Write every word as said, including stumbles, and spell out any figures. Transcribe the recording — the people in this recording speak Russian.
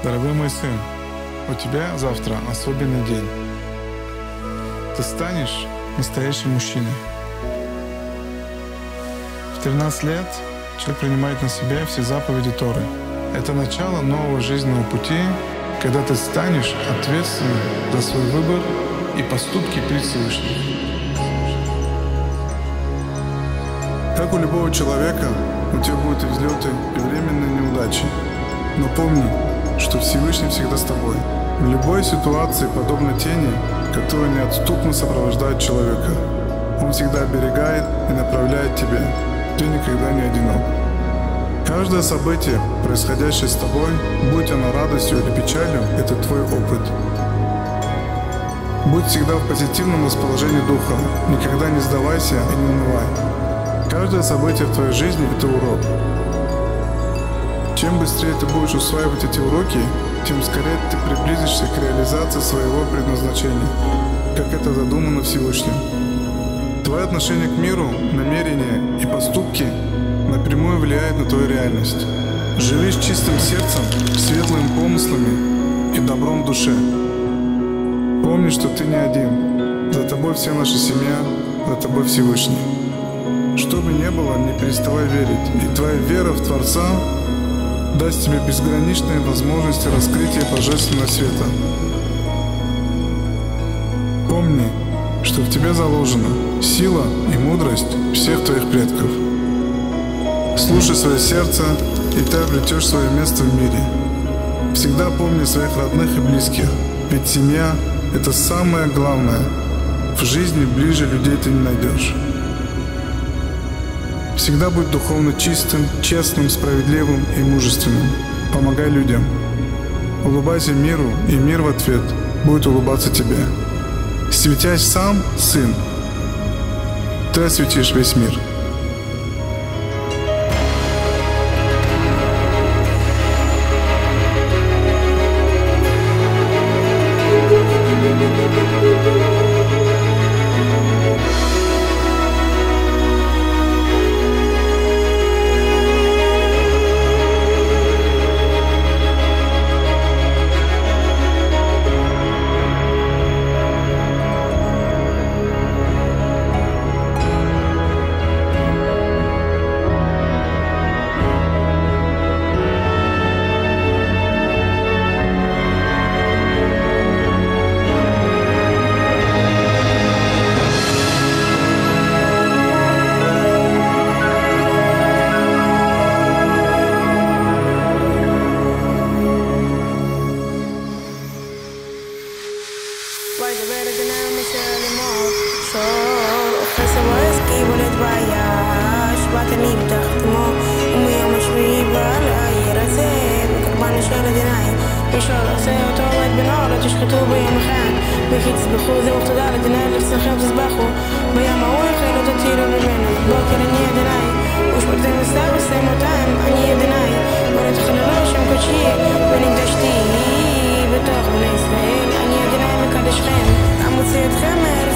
Дорогой мой сын, у тебя завтра особенный день. Ты станешь настоящим мужчиной. В тринадцать лет человек принимает на себя все заповеди Торы. Это начало нового жизненного пути, когда ты станешь ответственным за свой выбор и поступки перед Всевышним. Как у любого человека, у тебя будут и взлеты, и временные неудачи. Но помни, что Всевышний всегда с тобой. В любой ситуации подобно тени, которая неотступно сопровождает человека. Он всегда оберегает и направляет тебя. Ты никогда не одинок. Каждое событие, происходящее с тобой, будь оно радостью или печалью, это твой опыт. Будь всегда в позитивном расположении духа. Никогда не сдавайся и не унывай. Каждое событие в твоей жизни – это урок. Чем быстрее ты будешь усваивать эти уроки, тем скорее ты приблизишься к реализации своего предназначения, как это задумано Всевышним. Твое отношение к миру, намерения и поступки напрямую влияют на твою реальность. Живи с чистым сердцем, светлыми помыслами и добром в душе. Помни, что ты не один. За тобой вся наша семья, за тобой Всевышний. Что бы ни было, не переставай верить, и твоя вера в Творца даст тебе безграничные возможности раскрытия божественного света. Помни, что в тебе заложена сила и мудрость всех твоих предков. Слушай свое сердце, и ты обретешь свое место в мире. Всегда помни своих родных и близких, ведь семья – это самое главное. В жизни ближе людей ты не найдешь. Всегда будь духовно чистым, честным, справедливым и мужественным. Помогай людям. Улыбайся миру, и мир в ответ будет улыбаться тебе. Светясь сам, сын, ты осветишь весь мир. אני אדינאי מקדשכם, המוציא אתכם